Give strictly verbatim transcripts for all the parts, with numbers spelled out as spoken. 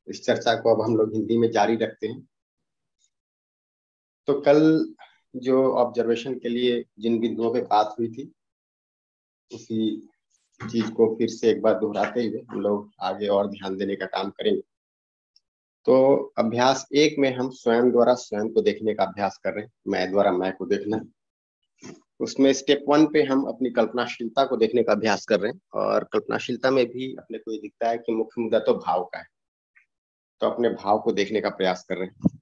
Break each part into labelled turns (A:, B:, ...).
A: इस चर्चा को अब हम लोग हिंदी में जारी रखते हैं। तो कल जो ऑब्जर्वेशन के लिए जिन बिंदुओं पे बात हुई थी, उसी चीज को फिर से एक बार दोहराते हुए हम लोग आगे और ध्यान देने का काम करेंगे। तो अभ्यास एक में हम स्वयं द्वारा स्वयं को देखने का अभ्यास कर रहे हैं, मैं द्वारा मैं को देखना। उसमें स्टेप वन पे हम अपनी कल्पनाशीलता को देखने का अभ्यास कर रहे हैं, और कल्पनाशीलता में भी अपने को ये दिखता है कि मुख्य मुद्दा तो भाव का है, तो अपने भाव को देखने का प्रयास कर रहे हैं।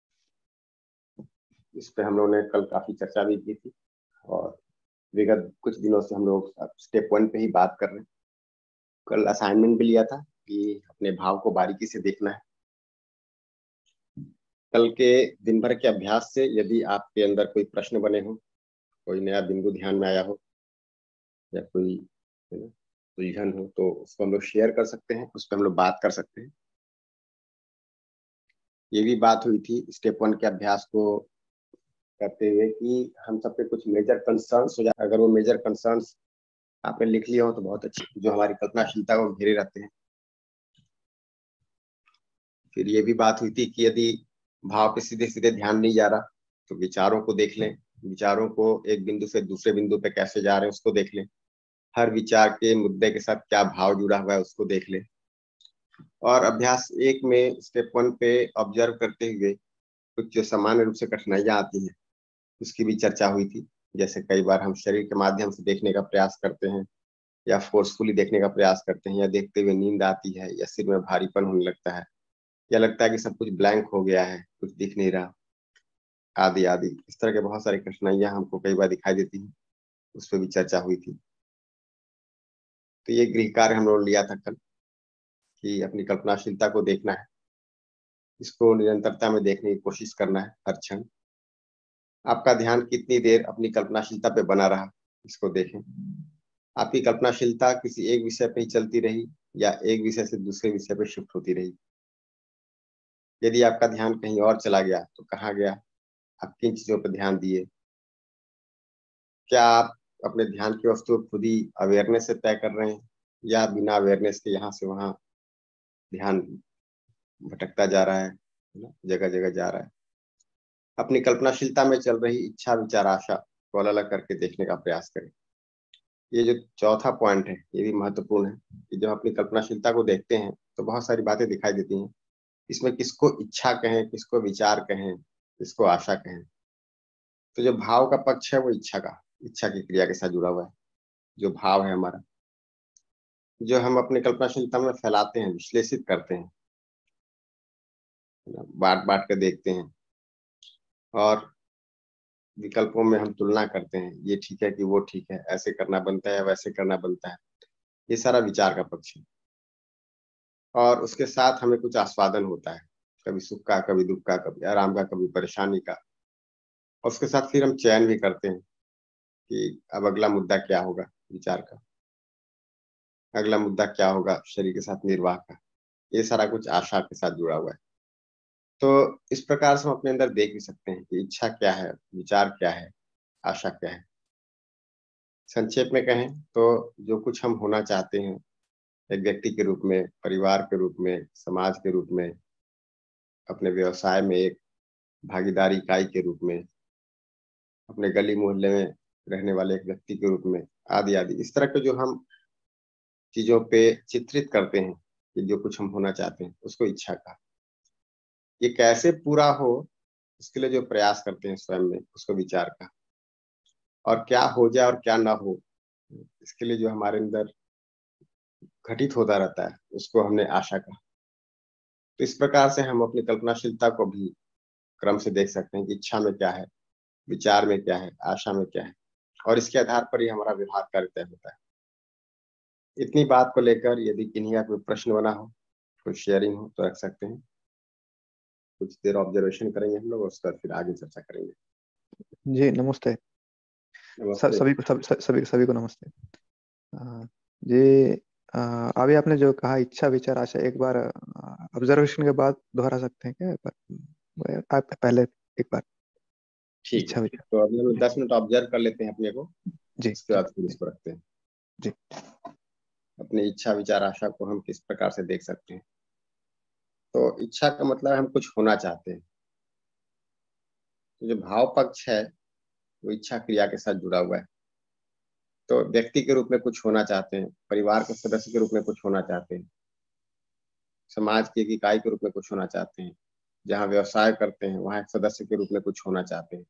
A: इस पे हम लोगों ने कल काफी चर्चा भी की थी, और विगत कुछ दिनों से हम लोग स्टेप वन पे ही बात कर रहे हैं। कल असाइनमेंट भी लिया था कि अपने भाव को बारीकी से देखना है। कल के दिन भर के अभ्यास से यदि आपके अंदर कोई प्रश्न बने हो, कोई नया बिंदु ध्यान में आया हो, या कोई उलझन हो, तो उसको हम लोग शेयर कर सकते हैं, उस पर हम लोग बात कर सकते हैं। ये भी बात हुई थी स्टेप वन के अभ्यास को करते हुए कि हम सब पे कुछ मेजर कंसर्न्स हो जाए। अगर वो मेजर कंसर्न्स आपने लिख लिया हो तो बहुत अच्छी, जो हमारी कल्पनाशीलता को घेरे रहते हैं। फिर ये भी बात हुई थी कि यदि भाव पे सीधे सीधे ध्यान नहीं जा रहा, तो विचारों को देख लें, विचारों को एक बिंदु से दूसरे बिंदु पे कैसे जा रहे हैं उसको देख लें, हर विचार के मुद्दे के साथ क्या भाव जुड़ा हुआ है उसको देख लें। और अभ्यास एक में स्टेप वन पे ऑब्जर्व करते हुए कुछ जो सामान्य रूप से कठिनाइयां आती हैं उसकी भी चर्चा हुई थी। जैसे कई बार हम शरीर के माध्यम से देखने का प्रयास करते हैं, या फोर्सफुली देखने का प्रयास करते हैं, या देखते हुए नींद आती है, या सिर में भारीपन होने लगता है, या लगता है कि सब कुछ ब्लैंक हो गया है, कुछ दिख नहीं रहा, आदि आदि। इस तरह के बहुत सारी कठिनाइयां हमको कई बार दिखाई देती हैं, उस पर भी चर्चा हुई थी। तो ये गृह कार्य हम लोग लिया था कल कि अपनी कल्पनाशीलता को देखना है, इसको निरंतरता में देखने की कोशिश करना है हर क्षण। आपका ध्यान कितनी देर अपनी कल्पनाशीलता पे बना रहा, इसको देखें। आपकी कल्पनाशीलता किसी एक विषय पे ही चलती रही, या एक विषय से दूसरे विषय पे शिफ्ट होती रही। यदि आपका ध्यान कहीं और चला गया तो कहाँ गया, आप किन चीजों पर ध्यान दिए, क्या आप अपने ध्यान की वस्तु खुद ही अवेयरनेस से तय कर रहे हैं, या बिना अवेयरनेस के यहाँ से वहां ध्यान भटकता जा रहा है, जगह जगह जा रहा है। अपनी कल्पनाशीलता में चल रही इच्छा विचार आशा को अलग अलग करके देखने का प्रयास करें। ये जो चौथा पॉइंट है ये भी महत्वपूर्ण है कि जब अपनी कल्पनाशीलता को देखते हैं तो बहुत सारी बातें दिखाई देती हैं। इसमें किसको इच्छा कहें, किसको विचार कहें, किसको आशा कहें। तो जो भाव का पक्ष है वो इच्छा का, इच्छा की क्रिया के साथ जुड़ा हुआ है। जो भाव है हमारा, जो हम अपनी कल्पनाशीलता में फैलाते हैं, विश्लेषित करते हैं, बांट बांट के देखते हैं, और विकल्पों में हम तुलना करते हैं, ये ठीक है कि वो ठीक है, ऐसे करना बनता है वैसे करना बनता है। ये सारा विचार का पक्ष है। और उसके साथ हमें कुछ आस्वादन होता है, कभी सुख का, कभी दुख का, कभी आराम का, कभी परेशानी का। और उसके साथ फिर हम चयन भी करते हैं कि अब अगला मुद्दा क्या होगा विचार का, अगला मुद्दा क्या होगा शरीर के साथ निर्वाह का। ये सारा कुछ आशा के साथ जुड़ा हुआ है। तो इस प्रकार से हम अपने अंदर देख भी सकते हैं कि इच्छा क्या है, विचार क्या है, आशा क्या है। संक्षेप में कहें तो जो कुछ हम होना चाहते हैं, एक व्यक्ति के रूप में, परिवार के रूप में, समाज के रूप में, अपने व्यवसाय में एक भागीदारी इकाई के रूप में, अपने गली मोहल्ले में रहने वाले एक व्यक्ति के रूप में, आदि आदि। इस तरह के जो हम चीजों पे चित्रित करते हैं कि जो कुछ हम होना चाहते हैं, उसको इच्छा का। ये कैसे पूरा हो उसके लिए जो प्रयास करते हैं स्वयं में, उसको विचार का। और क्या हो जाए और क्या ना हो इसके लिए जो हमारे अंदर घटित होता रहता है, उसको हमने आशा का। तो इस प्रकार से हम अपनी कल्पनाशीलता को भी क्रम से देख सकते हैं कि इच्छा में क्या है, विचार में क्या है, आशा में क्या है, और इसके आधार पर ही हमारा व्यवहार कार्य तय होता है। इतनी बात को लेकर यदि किन्हीं का कोई प्रश्न बना हो, कोई शेयरिंग हो तो रख सकते हैं। कुछ देर ऑब्जर्वेशन करेंगे हम लोग, उसके बाद फिर आगे चर्चा करेंगे।
B: जी नमस्ते। स-
A: नमस्ते।
B: सभी को सब सभी सभी को नमस्ते। आ, जी, आ, अभी आपने जो कहा इच्छा विचार आशा, एक बार ऑब्जर्वेशन के बाद दोहरा सकते हैं क्या? एक बार आप पहले एक बार
A: ठीक है,
B: इच्छा विचार।
A: तो अभी हम
B: जी
A: दस मिनट ऑब्जर्व कर लेते हैं अपने को,
B: जी
A: उसके
B: जी
A: बाद फिर
B: जी
A: इसको रखते हैं।
B: जी।
A: अपनी इच्छा विचार आशा को हम किस प्रकार से देख सकते हैं। तो इच्छा का मतलब हम कुछ होना चाहते हैं। तो जो भाव पक्ष है वो इच्छा क्रिया के साथ जुड़ा हुआ है। तो व्यक्ति के रूप में कुछ होना चाहते हैं, परिवार के सदस्य के रूप में कुछ होना चाहते हैं, समाज की एक इकाई के रूप में कुछ होना चाहते हैं, जहाँ व्यवसाय करते हैं वहां एक सदस्य के रूप में कुछ होना चाहते हैं।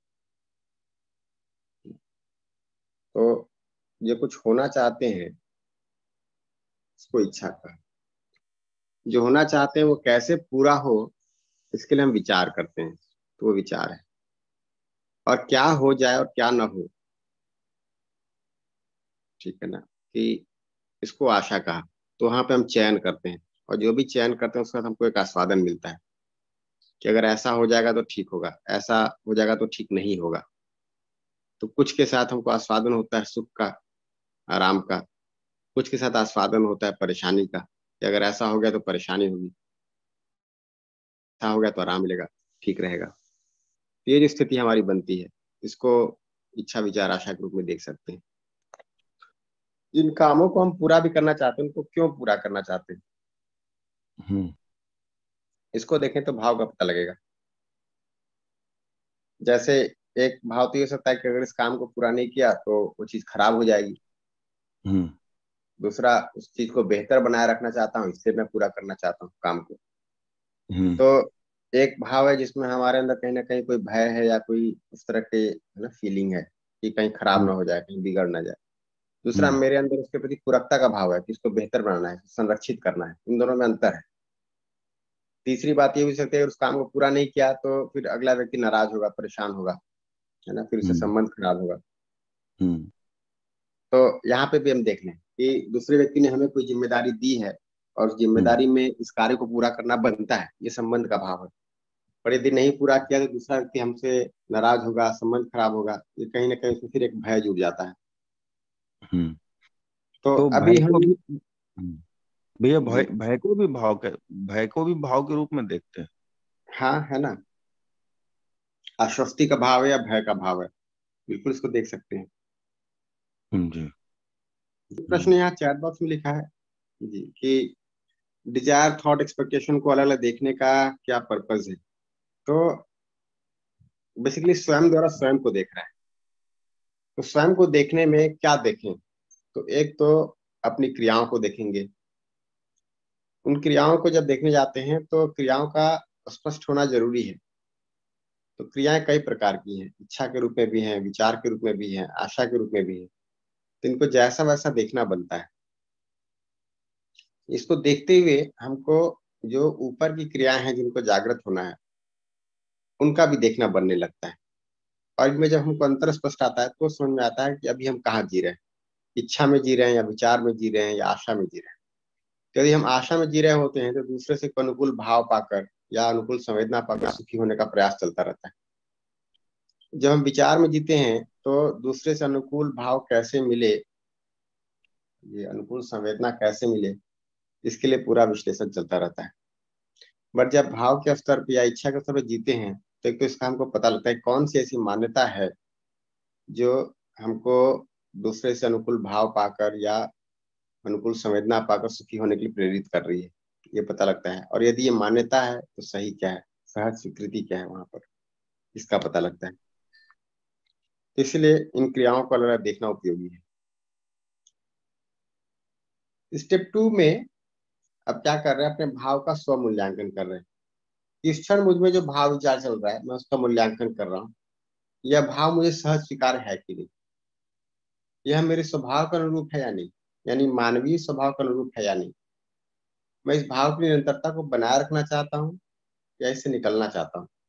A: तो ये कुछ होना चाहते हैं, इसको इच्छा का। जो होना चाहते हैं वो कैसे पूरा हो, इसके लिए हम विचार करते हैं, तो वो विचार है। और क्या हो जाए और क्या ना हो, ठीक है ना, कि इसको आशा कहा। तो वहां पे हम चयन करते हैं, और जो भी चयन करते हैं उसके बाद हमको एक आस्वादन मिलता है कि अगर ऐसा हो जाएगा तो ठीक होगा, ऐसा हो जाएगा तो ठीक नहीं होगा। तो कुछ के साथ हमको आस्वादन होता है सुख का, आराम का। कुछ के साथ आस्वादन होता है परेशानी का, कि अगर ऐसा हो गया तो परेशानी होगी, ऐसा हो गया तो आराम मिलेगा, ठीक रहेगा। तो ये जो स्थिति हमारी बनती है, इसको इच्छा विचार आशा के रूप में देख सकते हैं। जिन कामों को हम पूरा भी करना चाहते हैं उनको क्यों पूरा करना चाहते हैं,
C: हम्म
A: इसको देखें तो भाव का पता लगेगा। जैसे एक भाव तो ये हो सकता है कि अगर इस काम को पूरा नहीं किया तो वो चीज खराब हो जाएगी।
C: हम्म
A: दूसरा, उस चीज को बेहतर बनाए रखना चाहता हूँ, इसलिए मैं पूरा करना चाहता हूँ काम को।
C: हम्म
A: तो एक भाव है जिसमें हमारे अंदर कहीं ना कहीं कोई भय है या कोई उस तरह के है ना फीलिंग है कि कहीं खराब ना
C: हम्म
A: हो जाए, कहीं बिगड़ ना जाए। दूसरा,
C: हम्म
A: मेरे अंदर उसके प्रति पूरकता का भाव है कि इसको बेहतर बनाना है, संरक्षित करना है। इन दोनों में अंतर है। तीसरी बात ये भी हो सकती है, अगर उस काम को पूरा नहीं किया तो फिर अगला व्यक्ति नाराज होगा, परेशान होगा, है ना, फिर उससे
C: हम्म
A: संबंध खराब होगा।
C: हम्म
A: तो यहाँ पे भी हम देख लें कि दूसरे व्यक्ति ने हमें कोई जिम्मेदारी दी है, और उस
C: हम्म
A: जिम्मेदारी में इस कार्य को पूरा करना बनता है, ये संबंध का भाव है। और यदि नहीं पूरा किया तो दूसरा व्यक्ति हमसे नाराज होगा, संबंध खराब होगा, ये कहीं ना कहीं उसमें फिर एक भय जुड़ जाता है।
C: हम्म।
A: तो
C: तो
A: अभी
C: भय को
A: हम,
C: भी हम्म, भैया भय
A: जी
C: भय को भी भाव के भय को भी भाव के रूप में देखते हैं।
A: हाँ, है ना, आश्वस्ति का भाव है या भय का भाव है, बिल्कुल इसको देख सकते हैं।
C: हम्म जी।
A: प्रश्न
C: हम्म
A: यहाँ चैट बॉक्स में लिखा है जी कि डिजायर थॉट एक्सपेक्टेशन को अलग अलग देखने का क्या पर्पज है। तो बेसिकली स्वयं द्वारा स्वयं को देख रहा है। तो स्वयं को देखने में क्या देखें, तो एक तो अपनी क्रियाओं को देखेंगे। उन क्रियाओं को जब देखने जाते हैं तो क्रियाओं का स्पष्ट होना जरूरी है। तो क्रियाएं कई प्रकार की हैं, इच्छा के रूप में भी हैं, विचार के रूप में भी हैं, आशा के रूप में भी हैं। तो इनको जैसा वैसा देखना बनता है। इसको देखते हुए हमको जो ऊपर की क्रियाएं हैं जिनको जागृत होना है, उनका भी देखना बनने लगता है। और इनमें जब हमको अंतर स्पष्ट आता है तो समझ में आता है कि अभी हम कहाँ जी रहे हैं, इच्छा में जी रहे हैं या विचार में जी रहे हैं या आशा में जी रहे हैं। तो यदि हम आशा में जी रहे होते हैं तो दूसरे से अनुकूल भाव पाकर या अनुकूल संवेदना पाकर सुखी होने का प्रयास चलता रहता है। जब हम विचार में जीते हैं तो दूसरे से अनुकूल भाव कैसे मिले, ये अनुकूल संवेदना कैसे मिले, इसके लिए पूरा विश्लेषण चलता रहता है। बट जब भाव के स्तर पर या इच्छा के स्तर पर जीते हैं तो एक तो इसका हमको पता लगता है कौन सी ऐसी मान्यता है जो हमको दूसरे से अनुकूल भाव पाकर या अनुकूल संवेदना पाकर सुखी होने के लिए प्रेरित कर रही है, ये पता लगता है। और यदि ये मान्यता है तो सही क्या है, सहज स्वीकृति क्या है वहां पर, इसका पता लगता है। तो इसलिए इन क्रियाओं को अलग देखना उपयोगी है। स्टेप टू में अब क्या कर रहे हैं, अपने भाव का स्व मूल्यांकन कर रहे हैं। इस क्षण मुझ में जो भाव विचार चल रहा है मैं उसका मूल्यांकन कर रहा हूँ। यह भाव मुझे सहज स्वीकार है कि नहीं, यह मेरे स्वभाव के अनुरूप है या नहीं, यानी मानवीय स्वभाव के अनुरूप है या नहीं। मैं इस भाव की निरंतरता को बनाए रखना चाहता हूँ या इससे निकलना चाहता हूँ,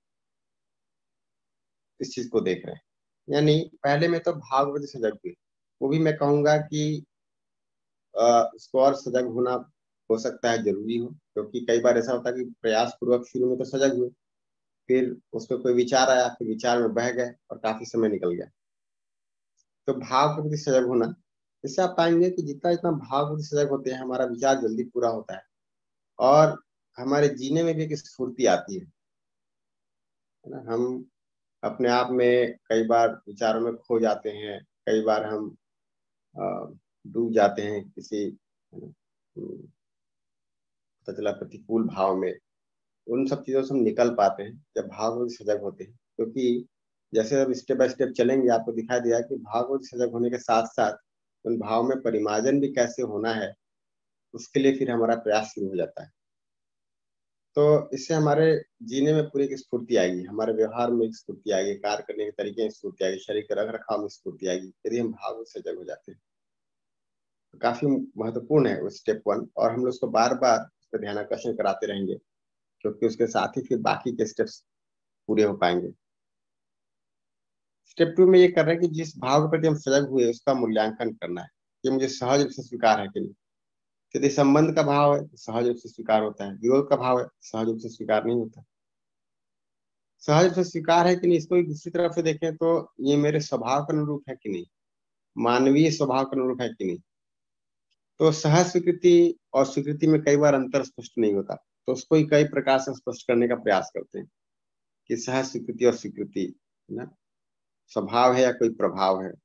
A: इस चीज को देख रहे हैं। यानी पहले में तो भाव के प्रति सजग हुए, वो भी मैं कहूंगा कि अ, उसको और सजग होना हो सकता है जरूरी हो, क्योंकि कई बार ऐसा होता है कि प्रयास पूर्वक शुरू में तो सजग हुए, फिर उसमें कोई विचार आया, फिर विचार में बह गए और काफी समय निकल गया। तो भाव के प्रति सजग होना, इससे आप पाएंगे कि जितना जितना भाव के प्रति सजग होते हैं हमारा विचार जल्दी पूरा होता है, और हमारे जीने में भी एक स्फूर्ति आती है है ना। हम अपने आप में कई बार विचारों में खो जाते हैं, कई बार हम अ, डूब जाते हैं किसी, है ना, हम्म, पता चला प्रतिकूल भाव में, उन सब चीजों से हम निकल पाते हैं जब भाव से सजग होते हैं। क्योंकि जैसे हम स्टेप बाय स्टेप चलेंगे आपको दिखाई दिया कि भाव से सजग होने के साथ साथ उन भाव में परिमार्जन भी कैसे होना है, उसके लिए फिर हमारा प्रयास शुरू हो जाता है। तो इससे हमारे जीने में पूरी एक स्फूर्ति आएगी, हमारे व्यवहार में एक स्फूर्ति आएगी, कार्य करने के तरीके में स्फूर्ति आएगी, शरीर के रख रखाव में स्फूर्ति आएगी, यदि हम भाव से सजग हो जाते हैं। तो काफी महत्वपूर्ण है वो स्टेप वन, और हम लोग उसको बार बार उस पर ध्यान आकर्षण कराते रहेंगे, क्योंकि उसके साथ ही फिर बाकी के स्टेप्स पूरे हो पाएंगे। स्टेप टू में ये कर रहे हैं कि जिस भाव के प्रति हम सजग हुए उसका मूल्यांकन करना है कि मुझे सहज रूप से स्वीकार है कि नहीं। यदि संबंध का भाव है तो सहज रूप से स्वीकार होता है, विरोध का भाव है सहज रूप से स्वीकार नहीं होता। सहज रूप से स्वीकार है कि नहीं, इसको दूसरी तरफ से देखें तो ये मेरे स्वभाव के अनुरूप है कि नहीं, मानवीय स्वभाव के अनुरूप है कि नहीं। तो सहज स्वीकृति और स्वीकृति में कई बार अंतर स्पष्ट नहीं होता, तो उसको ही कई प्रकार से स्पष्ट करने का प्रयास करते हैं कि सहज स्वीकृति और स्वीकृति है ना, स्वभाव है या कोई प्रभाव है।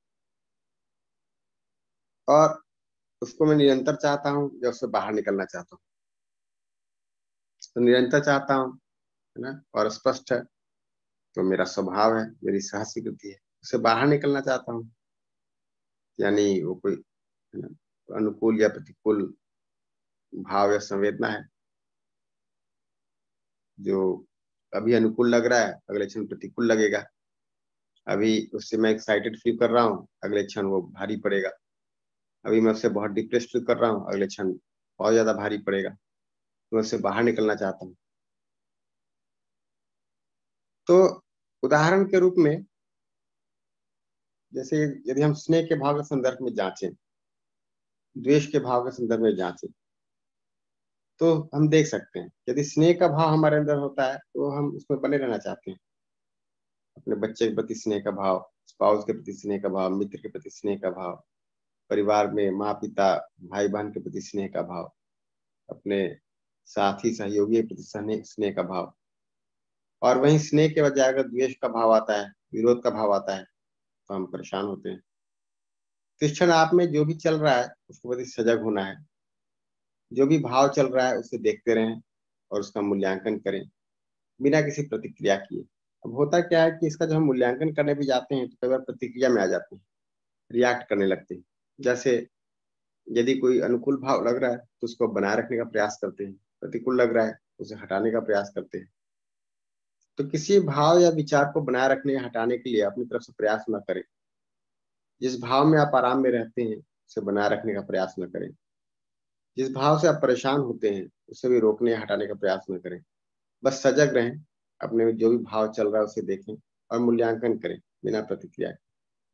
A: और उसको मैं निरंतर चाहता हूँ या उससे बाहर निकलना चाहता हूँ। तो निरंतर चाहता हूँ है ना, और स्पष्ट है तो मेरा स्वभाव है, मेरी सहज स्वीकृति है। उससे बाहर निकलना चाहता हूँ यानी वो कोई है ना अनुकूल या प्रतिकूल भाव या संवेदना है, जो अभी अनुकूल लग रहा है अगले क्षण प्रतिकूल लगेगा। अभी उससे मैं एक्साइटेड फील कर रहा हूँ, अगले क्षण वो भारी पड़ेगा। अभी मैं उससे बहुत डिप्रेस फील कर रहा हूँ, अगले क्षण बहुत ज्यादा भारी पड़ेगा। तो मैं उससे बाहर निकलना चाहता हूँ। तो उदाहरण के रूप में जैसे यदि हम स्नेह के भाव के संदर्भ में जांचें, द्वेष के भाव के संदर्भ में जांचें, तो हम देख सकते हैं यदि स्नेह का भाव हमारे अंदर होता है तो हम उसमें बने रहना चाहते हैं। अपने बच्चे के प्रति स्नेह का भाव, स्पाउस के प्रति स्नेह का भाव, मित्र के प्रति स्नेह का भाव, परिवार में माँ पिता भाई बहन के प्रति स्नेह का भाव, अपने साथी सहयोगी के प्रति स्नेह का भाव। और वहीं स्नेह के बजाय अगर द्वेष का भाव आता है, विरोध का भाव आता है, तो हम परेशान होते हैं। तो इस क्षण आप में जो भी चल रहा है उसके प्रति सजग होना है। जो भी भाव चल रहा है उसे देखते रहें और उसका मूल्यांकन करें बिना किसी प्रतिक्रिया किए। अब होता क्या है कि इसका जब हम मूल्यांकन करने भी जाते हैं तो कई बार प्रतिक्रिया में आ जाते हैं, रिएक्ट करने लगते हैं। जैसे यदि कोई अनुकूल भाव लग रहा है तो उसको बनाए रखने का प्रयास करते हैं, प्रतिकूल लग रहा है उसे हटाने का प्रयास करते हैं। तो किसी भाव या विचार को बनाए रखने या हटाने के लिए अपनी तरफ से प्रयास न करें। जिस भाव में आप आराम में रहते हैं उसे बनाए रखने का प्रयास न करें। जिस भाव से आप परेशान होते हैं उसे भी रोकने या हटाने का प्रयास न करें। बस सजग रहें, अपने में जो भी भाव चल रहा है उसे देखें और मूल्यांकन करें बिना प्रतिक्रिया के।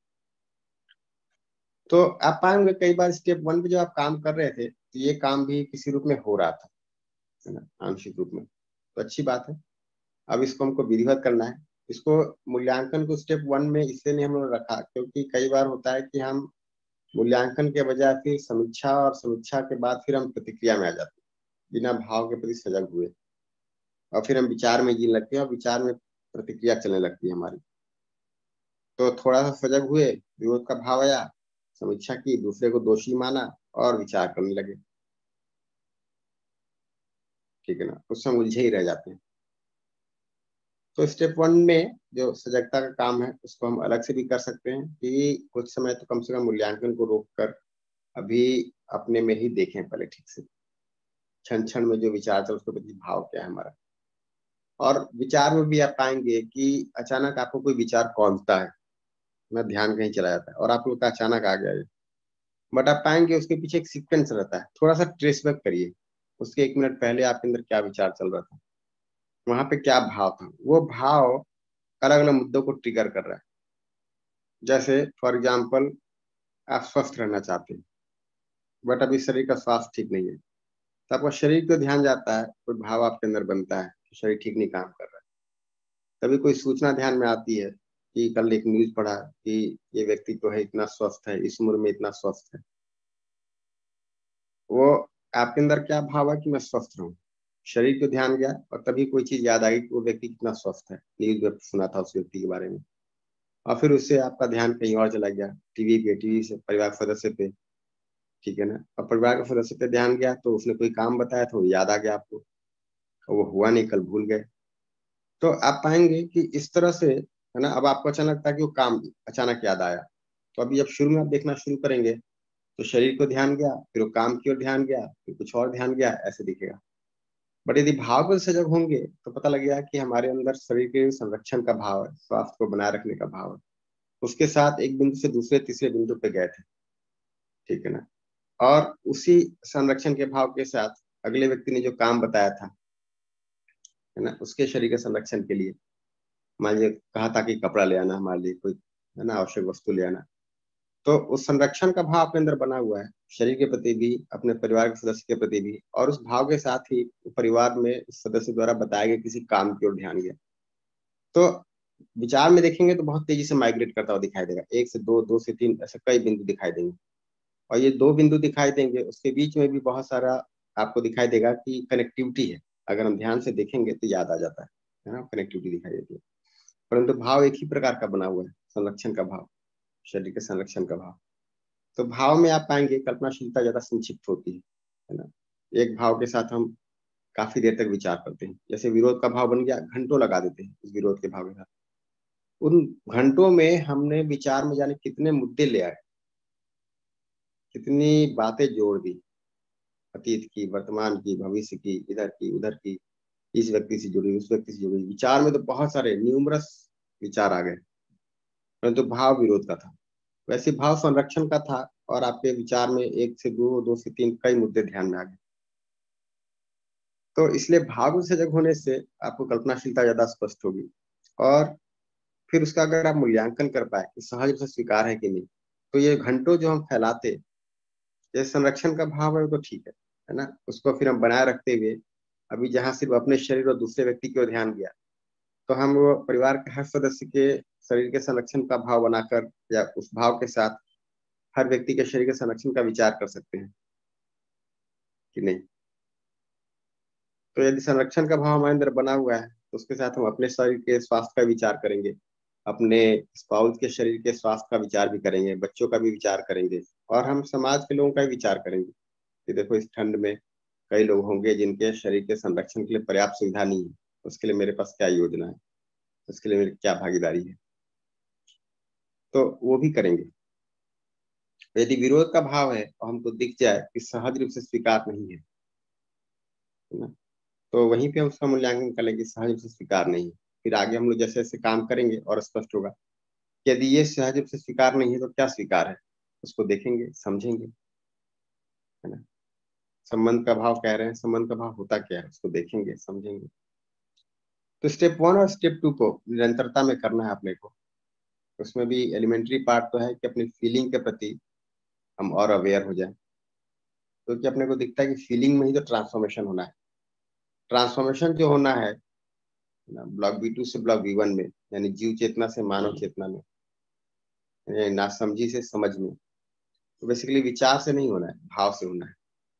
A: तो आप पाएंगे कई बार स्टेप वन पे जो आप काम कर रहे थे तो ये काम भी किसी रूप में हो रहा था, है ना, आंशिक रूप में। तो अच्छी बात है। अब इसको हमको विधिवत करना है। इसको मूल्यांकन को स्टेप वन में इसलिए नहीं हम लोग रखा क्योंकि कई बार होता है कि हम मूल्यांकन के बजाय फिर समीक्षा, और समीक्षा के बाद फिर हम प्रतिक्रिया में आ जाते हैं बिना भाव के प्रति सजग हुए, और फिर हम विचार में जीने लगते हैं और विचार में प्रतिक्रिया चलने लगती है हमारी। तो थोड़ा सा सजग हुए, विरोध का भाव आया, समीक्षा की, दूसरे को दोषी माना और विचार करने लगे। ठीक है ना, उससे हम उलझे ही रह जाते हैं। तो स्टेप वन में जो सजगता का काम है उसको हम अलग से भी कर सकते हैं कि कुछ समय तो कम से कम मूल्यांकन को रोक कर अभी अपने में ही देखें पहले ठीक से, क्षण क्षण में जो विचार था उसके प्रति भाव क्या है हमारा। और विचार में भी आप पाएंगे कि अचानक आपको कोई विचार कौंधता है, मैं ध्यान कहीं चला जाता है और आप लोग का अचानक आ गया है, बट आप पाएंगे उसके पीछे एक सीक्वेंस रहता है। थोड़ा सा ट्रेस बैक करिए, उसके एक मिनट पहले आपके अंदर क्या विचार चल रहा था, वहां पे क्या भाव था। वो भाव अलग अलग मुद्दों को ट्रिगर कर रहा है। जैसे फॉर एग्जाम्पल आप स्वस्थ रहना चाहते हैं बट अभी शरीर का स्वास्थ्य ठीक नहीं है, तो आपका शरीर को ध्यान जाता है, कोई भाव आपके अंदर बनता है कि शरीर ठीक नहीं काम कर रहा है। तभी कोई सूचना ध्यान में आती है कि कल एक न्यूज पढ़ा कि ये व्यक्ति तो है इतना स्वस्थ है, इस उम्र में इतना स्वस्थ है। वो आपके अंदर क्या भाव है कि मैं स्वस्थ रहूं, शरीर को ध्यान गया और तभी कोई चीज याद आ गई कि वो व्यक्ति कितना स्वस्थ है, न्यूज में सुना था उस व्यक्ति के बारे में, और फिर उससे आपका ध्यान कहीं और चला गया, टीवी पे, टीवी से परिवार के सदस्य पे। ठीक है ना, और परिवार के सदस्य पे ध्यान गया तो उसने कोई काम बताया तो याद आ गया आपको। वो हुआ नहीं, कल भूल गए। तो आप पाएंगे कि इस तरह से है ना, अब आपको अचानक लगता है कि वो काम अचानक याद आया, तो अभी जब शुरू में आप देखना शुरू करेंगे तो शरीर को ध्यान गया, फिर वो काम की ओर ध्यान गया, फिर कुछ और ध्यान गया, ऐसे दिखेगा। बट यदि भाव को सजग होंगे तो पता लगेगा कि हमारे अंदर शरीर के संरक्षण का भाव है, स्वास्थ्य को बनाए रखने का भाव है। उसके साथ एक बिंदु से दूसरे तीसरे बिंदु पे गए थे, ठीक है ना। और उसी संरक्षण के भाव के साथ अगले व्यक्ति ने जो काम बताया था, है ना, उसके शरीर के संरक्षण के लिए मान लीजिए कहा था कि कपड़ा ले आना हमारे लिए, कोई है ना आवश्यक वस्तु ले आना, तो उस संरक्षण का भाव अपने अंदर बना हुआ है, शरीर के प्रति भी, अपने परिवार के सदस्य के प्रति भी, और उस भाव के साथ ही परिवार में उस सदस्य द्वारा बताए गए किसी काम की ओर ध्यान गया। तो विचार में देखेंगे तो बहुत तेजी से माइग्रेट करता हुआ दिखाई देगा, एक से दो, दो से तीन, ऐसे कई बिंदु दिखाई देंगे। और ये दो बिंदु दिखाई देंगे, उसके बीच में भी बहुत सारा आपको दिखाई देगा कि कनेक्टिविटी है। अगर हम ध्यान से देखेंगे तो याद आ जाता है, है ना, कनेक्टिविटी दिखाई देती है। परंतु भाव एक ही प्रकार का बना हुआ है, संरक्षण का भाव, शरीर के संरक्षण का भाव। तो भाव में आप पाएंगे कल्पनाशीलता ज्यादा संक्षिप्त होती है, है ना। एक भाव के साथ हम काफी देर तक विचार करते हैं। जैसे विरोध का भाव बन गया, घंटों लगा देते हैं उस विरोध के भाव के साथ। उन घंटों में हमने विचार में जाने कितने मुद्दे ले आए, कितनी बातें जोड़ दी, अतीत की, वर्तमान की, भविष्य की, इधर की उधर की, इस व्यक्ति से जुड़ी, उस व्यक्ति से जुड़ी। विचार में तो बहुत सारे न्यूमरस विचार आ गए, परंतु भाव विरोध का था। वैसे भाव संरक्षण का था, और आपके विचार में एक से दो, दो से तीन, कई मुद्दे ध्यान में आ गए। तो इसलिए भाव सजग होने से आपको कल्पनाशीलता ज्यादा स्पष्ट होगी, और फिर उसका अगर आप मूल्यांकन कर पाए कि सहज से स्वीकार है कि नहीं, तो ये घंटों जो हम फैलाते, ये संरक्षण का भाव है तो ठीक है, है ना। उसको फिर हम बनाए रखते हुए अभी जहाँ सिर्फ अपने शरीर और दूसरे व्यक्ति की ओर ध्यान गया, तो हम वो परिवार के हर सदस्य के शरीर के संरक्षण का भाव बनाकर, या उस भाव के साथ हर व्यक्ति के शरीर के संरक्षण का विचार कर सकते हैं कि नहीं। तो यदि संरक्षण का भाव हमारे अंदर बना हुआ है तो उसके साथ हम अपने शरीर के स्वास्थ्य का विचार करेंगे, अपने स्पाउस के शरीर के स्वास्थ्य का विचार भी करेंगे, बच्चों का भी विचार करेंगे, और हम समाज के लोगों का भी विचार करेंगे कि देखो इस ठंड में कई लोग होंगे जिनके शरीर के संरक्षण के लिए पर्याप्त सुविधा नहीं है, उसके लिए मेरे पास क्या योजना है, उसके लिए मेरी क्या भागीदारी है, तो वो भी करेंगे। यदि विरोध का भाव है और हमको दिख जाए कि सहज रूप से स्वीकार नहीं है, है ना, तो वहीं पे हम उसका मूल्यांकन कर लेंगे, सहज रूप से स्वीकार नहीं है। फिर आगे हम लोग जैसे जैसे काम करेंगे और स्पष्ट होगा कि यदि ये सहज रूप से स्वीकार नहीं है तो क्या स्वीकार है, उसको देखेंगे, समझेंगे, है ना। संबंध का भाव कह रहे हैं, संबंध का भाव होता क्या है, उसको देखेंगे, समझेंगे। तो स्टेप वन और स्टेप टू को निरंतरता में करना है अपने को। उसमें भी एलिमेंट्री पार्ट तो है कि अपनी फीलिंग के प्रति हम और अवेयर हो जाए, क्योंकि तो अपने को दिखता है कि फीलिंग में ही तो ट्रांसफॉर्मेशन होना है। ट्रांसफॉर्मेशन जो होना है ब्लॉक बी टू से ब्लॉक बी वन में, यानी जीव चेतना से मानव चेतना में, नासमझी से समझ में, तो बेसिकली विचार से नहीं होना है, भाव से होना है।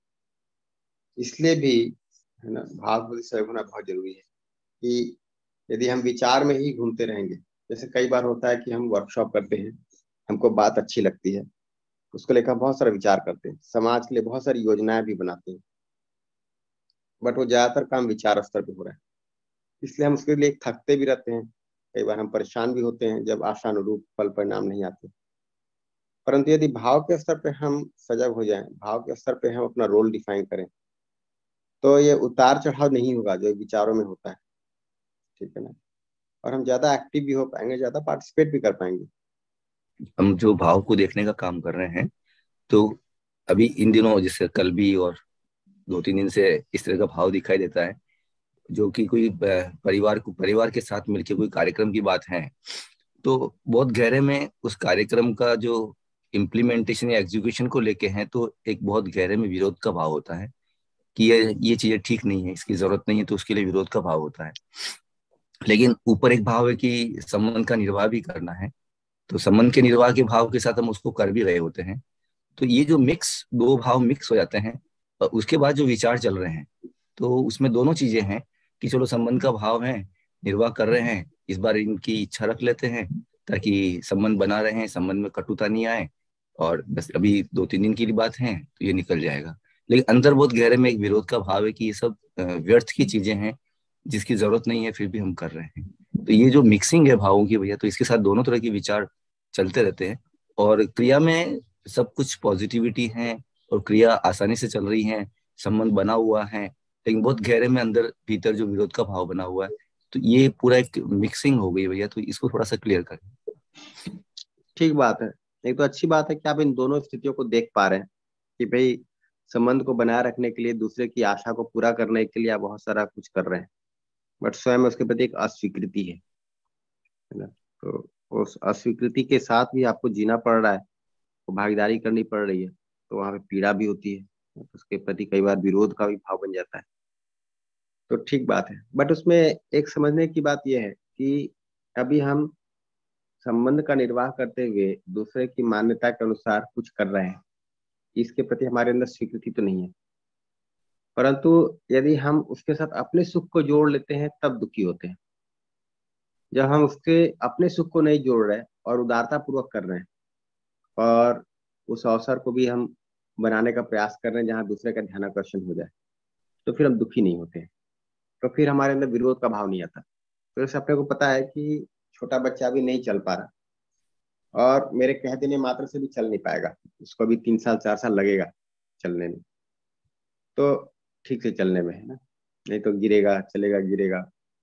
A: इसलिए भी, है ना, भाव से सहयोग होना बहुत जरूरी है कि यदि हम विचार में ही घूमते रहेंगे, जैसे कई बार होता है कि हम वर्कशॉप करते हैं, हमको बात अच्छी लगती है, उसको लेकर बहुत सारा विचार करते हैं, समाज के लिए बहुत सारी योजनाएं भी बनाते हैं, बट वो ज्यादातर काम विचार स्तर पे हो रहा है। इसलिए हम उसके लिए थकते भी रहते हैं, कई बार हम परेशान भी होते हैं जब आशानुरूप फल परिणाम नहीं आते। परंतु यदि भाव के स्तर पे हम सजग हो जाएं, भाव के स्तर पे हम अपना रोल डिफाइन करें, तो ये उतार चढ़ाव नहीं होगा जो विचारों में होता है, ठीक है ना। और हम ज्यादा एक्टिव भी हो पाएंगे, ज्यादा पार्टिसिपेट भी कर पाएंगे।
D: हम जो भाव को देखने का काम कर रहे हैं, तो अभी इन दिनों जैसे कल भी और दो तीन दिन से इस तरह का भाव दिखाई देता है, जो कि कोई परिवार को परिवार के साथ मिलकर कोई कार्यक्रम की बात है, तो बहुत गहरे में उस कार्यक्रम का जो इम्प्लीमेंटेशन या एग्जीक्यूशन को लेके हैं, तो एक बहुत गहरे में विरोध का भाव होता है कि ये ये चीजें ठीक नहीं है, इसकी जरूरत नहीं है, तो उसके लिए विरोध का भाव होता है। लेकिन ऊपर एक भाव है कि संबंध का निर्वाह भी करना है, तो संबंध के निर्वाह के भाव के साथ हम उसको कर भी रहे होते हैं। तो ये जो मिक्स, दो भाव मिक्स हो जाते हैं, और उसके बाद जो विचार चल रहे हैं, तो उसमें दोनों चीजें हैं कि चलो संबंध का भाव है, निर्वाह कर रहे हैं, इस बार इनकी इच्छा रख लेते हैं ताकि संबंध बना रहे हैं, संबंध में कटुता नहीं आए, और बस अभी दो तीन दिन की बात है तो ये निकल जाएगा। लेकिन अंदर बहुत गहरे में एक विरोध का भाव है कि ये सब अ, व्यर्थ की चीजें हैं जिसकी जरूरत नहीं है, फिर भी हम कर रहे हैं। तो ये जो मिक्सिंग है भावों की भैया, तो इसके साथ दोनों तरह के विचार चलते रहते हैं। और क्रिया में सब कुछ पॉजिटिविटी है और क्रिया आसानी से चल रही है, संबंध बना हुआ है, लेकिन बहुत गहरे में अंदर भीतर जो विरोध का भाव बना हुआ है। तो ये पूरा एक मिक्सिंग हो गई भैया, तो इसको थोड़ा सा क्लियर करें।
A: ठीक बात है। एक तो अच्छी बात है कि आप इन दोनों स्थितियों को देख पा रहे हैं कि भाई संबंध को बनाए रखने के लिए, दूसरे की आशा को पूरा करने के लिए आप बहुत सारा कुछ कर रहे हैं, बट स्वयं उसके प्रति एक अस्वीकृति है है ना। तो उस अस्वीकृति के साथ भी आपको जीना पड़ रहा है, वो भागीदारी करनी पड़ रही है, तो वहां पे पीड़ा भी होती है, उसके प्रति कई बार विरोध का भी भाव बन जाता है। तो ठीक बात है, बट उसमें एक समझने की बात यह है कि अभी हम संबंध का निर्वाह करते हुए दूसरे की मान्यता के अनुसार कुछ कर रहे हैं, इसके प्रति हमारे अंदर स्वीकृति तो नहीं है। परंतु यदि हम उसके साथ अपने सुख को जोड़ लेते हैं तब दुखी होते हैं। जब हम उसके अपने सुख को नहीं जोड़ रहे और उदारता पूर्वक कर रहे हैं और उस अवसर को भी हम बनाने का प्रयास कर रहे हैं जहाँ दूसरे का ध्यान आकर्षण हो जाए, तो फिर हम दुखी नहीं होते हैं, तो फिर हमारे अंदर विरोध का भाव नहीं आता। तो जैसे अपने को पता है कि छोटा बच्चा भी नहीं चल पा रहा और मेरे कह देने मात्र से भी चल नहीं पाएगा, उसको भी तीन साल चार साल लगेगा चलने में, तो ठीक से चलने में, है ना, नहीं तो गिरेगा, चलेगा गिरेगा।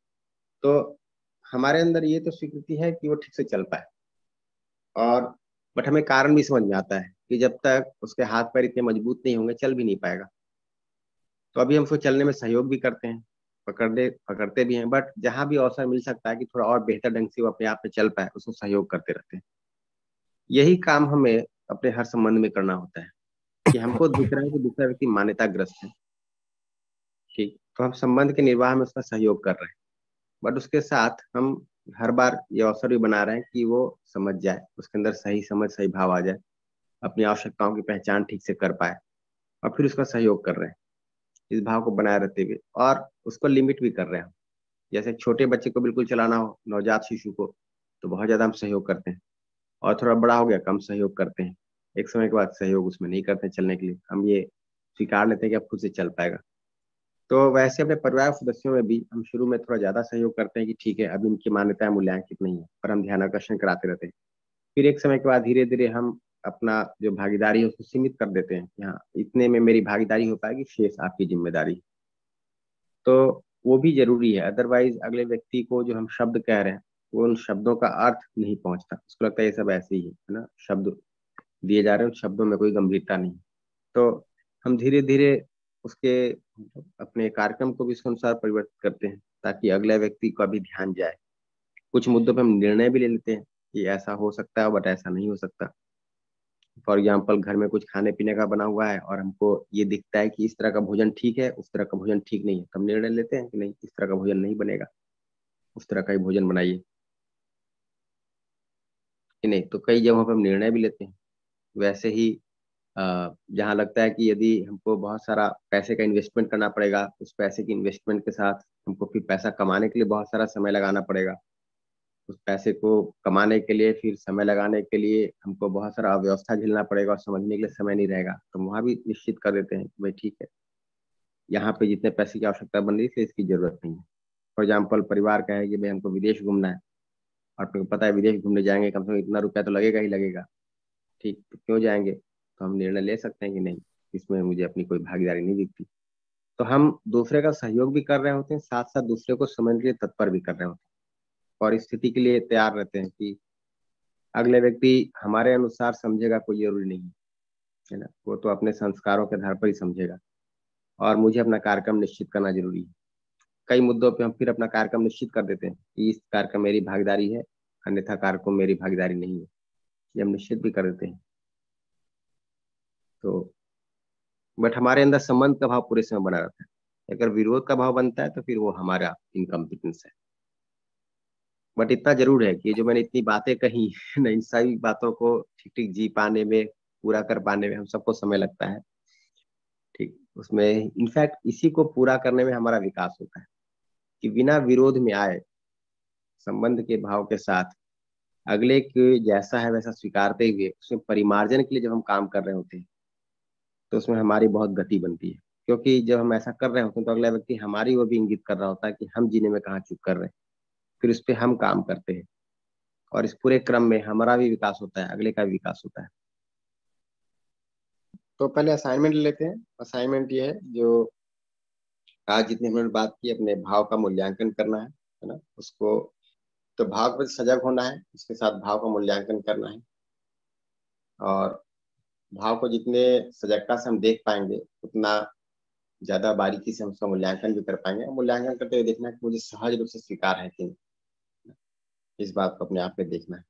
A: तो हमारे अंदर ये तो स्वीकृति है कि वो ठीक से चल पाए, और बट हमें कारण भी समझ में आता है कि जब तक उसके हाथ पैर इतने मजबूत नहीं होंगे चल भी नहीं पाएगा। तो अभी हम उसको चलने में सहयोग भी करते हैं, पकड़ने पकड़ते भी हैं, बट जहां भी अवसर मिल सकता है कि थोड़ा और बेहतर ढंग से वो अपने आप में चल पाए, उसको सहयोग करते रहते हैं। यही काम हमें अपने हर संबंध में करना होता है कि हमको दिख रहा है कि दूसरा व्यक्ति मान्यताग्रस्त है, ठीक, तो हम संबंध के निर्वाह में उसका सहयोग कर रहे हैं, बट उसके साथ हम हर बार ये अवसर भी बना रहे हैं कि वो समझ जाए, उसके अंदर सही समझ सही भाव आ जाए, अपनी आवश्यकताओं की पहचान ठीक से कर पाए, और फिर उसका सहयोग कर रहे हैं इस भाव को बनाए रखते हुए, और उसको लिमिट भी कर रहे हैं। जैसे छोटे बच्चे को बिल्कुल चलाना हो, नवजात शिशु को, तो बहुत ज्यादा हम सहयोग करते हैं, और थोड़ा बड़ा हो गया कम सहयोग करते हैं, एक समय के बाद सहयोग उसमें नहीं करते चलने के लिए, हम ये स्वीकार लेते हैं कि अब खुद से चल पाएगा। तो वैसे अपने परिवार सदस्यों में भी हम शुरू में थोड़ा ज्यादा सहयोग करते हैं कि ठीक है अब इनकी मान्यताएं मूल्यांकित नहीं है, पर हम ध्यान आकर्षण कराते रहते हैं। फिर एक समय के बाद धीरे धीरे हम अपना जो भागीदारी है उसको सीमित कर देते हैं कि हाँ इतने में मेरी भागीदारी हो पाएगी, शेष आपकी जिम्मेदारी। तो वो भी जरूरी है, अदरवाइज अगले व्यक्ति को जो हम शब्द कह रहे हैं वो उन शब्दों का अर्थ नहीं पहुंचता, उसको लगता है ये सब ऐसे ही है है ना, शब्द दिए जा रहे हैं, उन शब्दों में कोई गंभीरता नहीं। तो हम धीरे धीरे उसके अपने कार्यक्रम को भी उसके अनुसार परिवर्तित करते हैं ताकि अगले व्यक्ति का भी ध्यान जाए। कुछ मुद्दों पे हम निर्णय भी ले लेते हैं कि ऐसा हो सकता है बट ऐसा नहीं हो सकता। फॉर एग्जाम्पल घर में कुछ खाने पीने का बना हुआ है और हमको ये दिखता है कि इस तरह का भोजन ठीक है, उस तरह का भोजन ठीक नहीं है, तो हम निर्णय लेते हैं कि नहीं इस तरह का भोजन नहीं बनेगा, उस तरह का ही भोजन बनाइए, कि नहीं। तो कई जगहों पर हम निर्णय भी लेते हैं। वैसे ही अ, जहाँ लगता है कि यदि हमको बहुत सारा पैसे का इन्वेस्टमेंट करना पड़ेगा, उस पैसे की इन्वेस्टमेंट के साथ हमको फिर पैसा कमाने के लिए बहुत सारा समय लगाना पड़ेगा, उस पैसे को कमाने के लिए फिर समय लगाने के लिए हमको बहुत सारा अव्यवस्था झेलना पड़ेगा और समझने के लिए समय नहीं रहेगा, तो वहाँ भी निश्चित कर देते हैं कि भाई ठीक है यहाँ पे जितने पैसे की आवश्यकता बन रही है इसकी जरूरत नहीं है। फॉर एग्जाम्पल परिवार का है कि भाई हमको विदेश घूमना है, और आपको पता है विदेश घूमने जाएंगे कम से कम इतना रुपया तो लगेगा ही लगेगा, ठीक, तो क्यों जाएंगे, तो हम निर्णय ले सकते हैं कि नहीं इसमें मुझे अपनी कोई भागीदारी नहीं दिखती। तो हम दूसरे का सहयोग भी कर रहे होते हैं, साथ साथ दूसरे को समझने के लिए तत्पर भी कर रहे होते हैं, और इस स्थिति के लिए तैयार रहते हैं कि अगले व्यक्ति हमारे अनुसार समझेगा कोई जरूरी नहीं है है ना, वो तो अपने संस्कारों के आधार पर ही समझेगा, और मुझे अपना कार्यक्रम निश्चित करना जरूरी है। कई मुद्दों पे हम फिर अपना कार्यक्रम निश्चित कर देते हैं कि इस कार्य का मेरी भागीदारी है, अन्यथा कार्य को मेरी भागीदारी नहीं है, ये हम निश्चित भी कर देते हैं। तो बट हमारे अंदर संबंध का भाव पूरे समय बना रहता है। अगर विरोध का भाव बनता है तो फिर वो हमारा इनकम्पिटेंस है। बट इतना जरूर है कि जो मैंने इतनी बातें कही न, इन सभी बातों को ठीक ठीक जी पाने में, पूरा कर पाने में हम सबको समय लगता है, ठीक, उसमें इनफैक्ट इसी को पूरा करने में हमारा विकास होता है कि बिना विरोध में आए संबंध के भाव के साथ अगले के जैसा है वैसा स्वीकारते हुए उसमें परिमार्जन के लिए जब हम काम कर रहे होते हैं तो उसमें हमारी बहुत गति बनती है, क्योंकि जब हम ऐसा कर रहे होते हैं तो अगला व्यक्ति हमारी वो भी इंगित कर रहा होता है कि हम जीने में कहाँ चूक कर रहे हैं, फिर उस पर हम काम करते हैं और इस पूरे क्रम में हमारा भी विकास होता है, अगले का भी विकास होता है। तो पहले असाइनमेंट लेते हैं। असाइनमेंट ये है, जो आज जितने हमने बात की, अपने भाव का मूल्यांकन करना है है ना, उसको तो भाव पर सजग होना है, उसके साथ भाव का मूल्यांकन करना है, और भाव को जितने सजगता से हम देख पाएंगे उतना ज्यादा बारीकी से हम उसका मूल्यांकन भी कर पाएंगे। मूल्यांकन करते हुए देखना है कि मुझे सहज रूप से स्वीकार है कि नहीं, इस बात को अपने आप में देखना है।